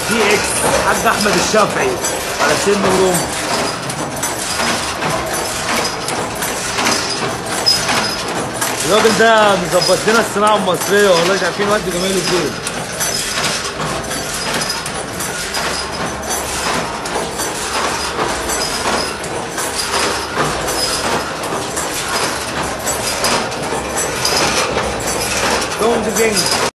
تي اكس حاج احمد الشافعي على سن ورمح. الراجل ده مظبط لنا الصناعه المصريه والله، مش عارفين نودي جمايله فين. دونج جينج